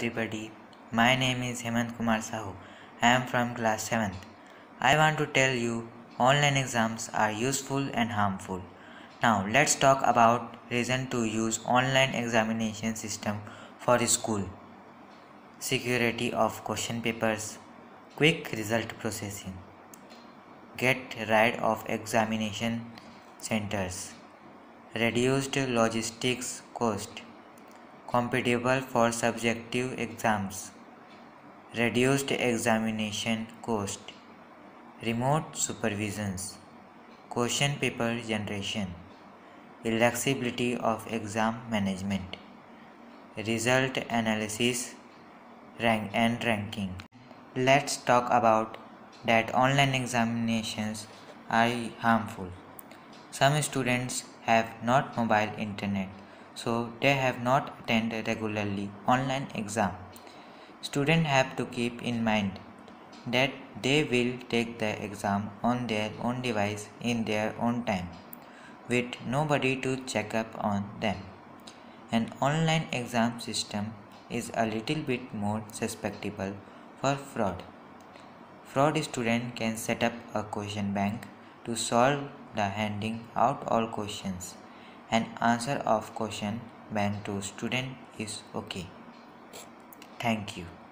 everybody. My name is Hemant Kumar Sahu. I am from class 7th. I want to tell you online exams are useful and harmful. Now let's talk about reason to use online examination system for school. Security of question papers, quick result processing, get rid of examination centers, reduced logistics cost, compatible for subjective exams, reduced examination cost, remote supervisions, question paper generation, flexibility of exam management, result analysis and ranking. Let's talk about that online examinations are harmful. Some students have not mobile internet, so they have not attended regularly online exam. Students have to keep in mind that they will take the exam on their own device in their own time, with nobody to check up on them. An online exam system is a little bit more susceptible for fraud. Fraud student can set up a question bank to solve the handing out all questions, and answer of question bank to student is okay. Thank you.